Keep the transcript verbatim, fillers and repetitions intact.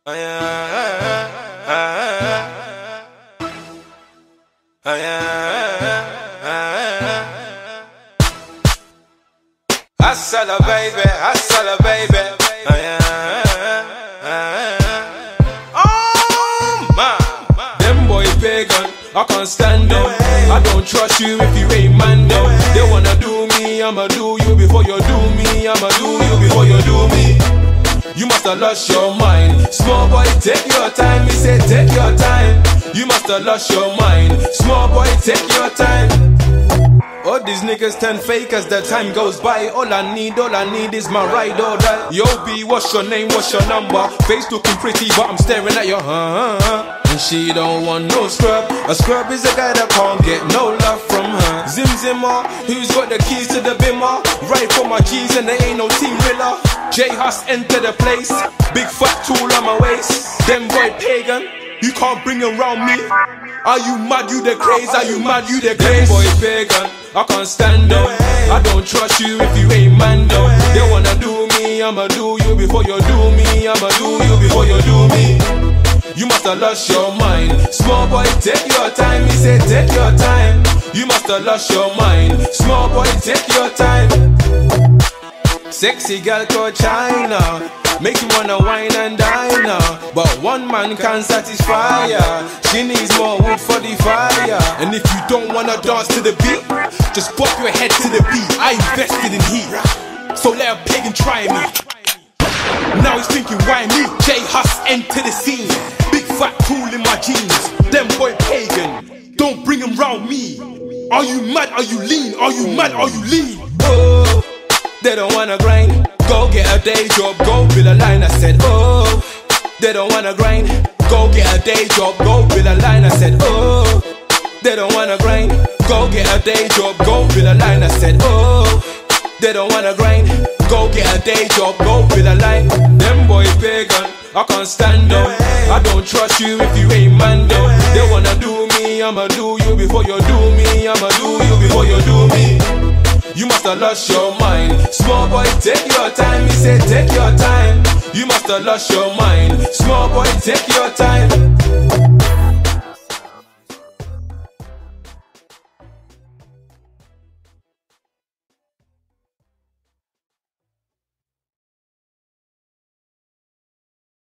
Oh yeah, oh yeah, oh yeah. Hustler baby, hustler baby. Oh yeah, oh man. Them boy pagan, I can't stand them. I don't trust you if you ain't man them. They wanna do me, I'ma do you before you do me. I'ma do you before you do me. You must have lost your mind. Small boy, take your time. He said, take your time. You must have lost your mind. Small boy, take your time. All these niggas turn fake as the time goes by. All I need, all I need is my ride or die. Yo, B, what's your name, what's your number? Face looking pretty, but I'm staring at your huh. And she don't want no scrub. A scrub is a guy that can't get no love from her. Zim Zimmer, who's got the keys to the bimmer? Right for my G's and there ain't no team riller. J Hus enter the place, big fat tool on my waist. Them boy pagan, you can't bring around me. Are you mad, you the craze? Are you mad, you the craze? Them boy pagan, I can't stand them. I don't trust you if you ain't man them. They wanna do me, I'ma do you before you do me. I'ma do you before you do me. You must have lost your mind. Small boy, take your time. He said, take your time. You must have lost your mind. Small boy, take your time. Sexy girl called China, make you wanna wine and dine her. But one man can't satisfy her. She needs more wood for the fire. And if you don't wanna dance to the beat, just pop your head to the beat. I invested in heat, so let a pagan try me. Now he's thinking, why me? J Hus enter the scene, big fat tool in my jeans. Them boy pagan, don't bring him round me. Are you mad? Are you lean? Are you mad? Are you lean? Oh, they don't wanna grind. Go get a day job, go build a line. I said, oh, they don't wanna grind. Go get a day job, go build a line. I said, oh, they don't wanna grind. Go get a day job, go build a line. I said, oh, they don't wanna grind. Go get a day job, go build a line. Them boy pagan, I can't stand them. I don't trust you if you ain't man them. They wanna do me, I'ma do you before you do me. I'ma do you before you do me. You must have lost your mind. Small boy, take your time. He said, take your time. You must have lost your mind. Small boy, take your time.